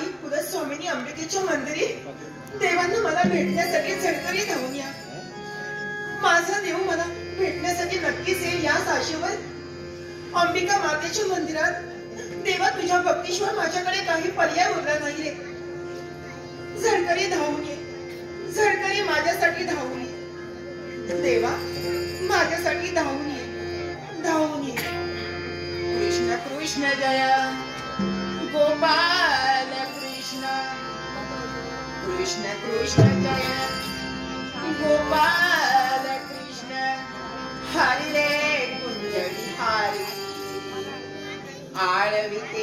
कुलस्वामिनी अंबिकेच्या मंदिरी देवांना मला भेटण्यासाठी झडकरी धावून या. माझा देव मला भेटण्यासाठी नक्कीच येईल याच आशेवर अंबिका मातेच्या मंदिरात. देवा तुझ्या भक्तीशिवाय माझ्याकडे काही पर्याय उरला नाही रे. झडकरी धावून ये, झडकरी माझ्यासाठी धावून ये. देवा माझ्यासाठी धावून ये, धावून ये. कृष्ण कृष्ण जय गोपाल कृष्ण, कृष्ण कृष्ण जय गोपाल कृष्ण. हरी रे कुंजडी हारी आळविते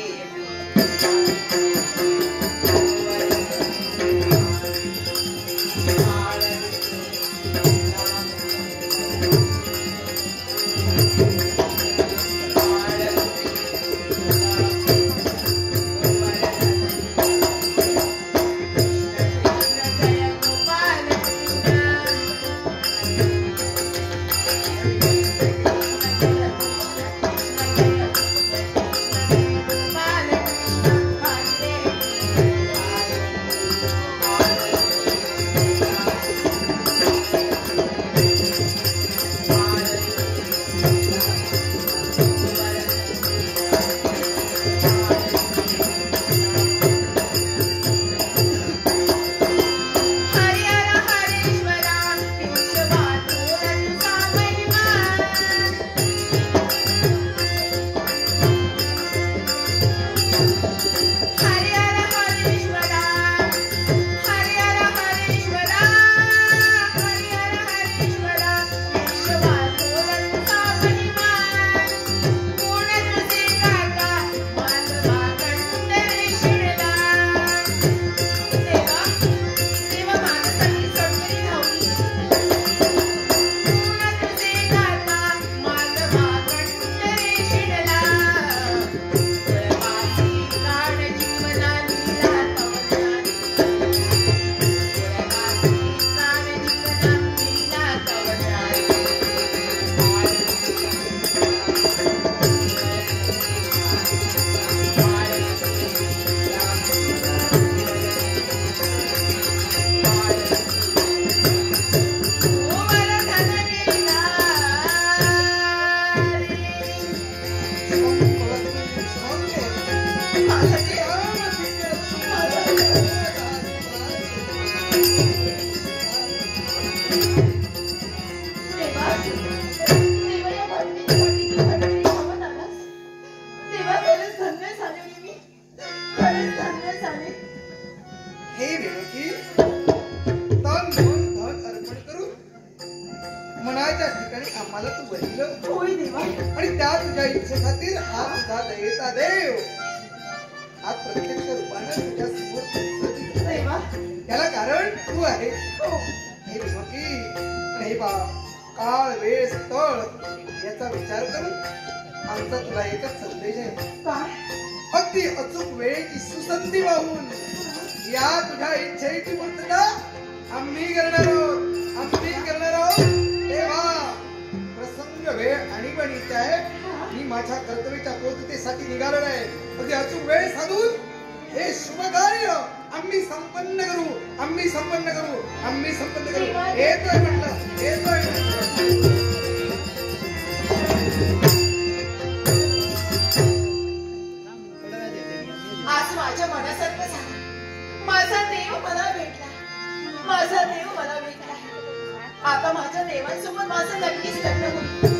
आता माझ्या देवांसोबत माझं नक्कीच लग्न होईल.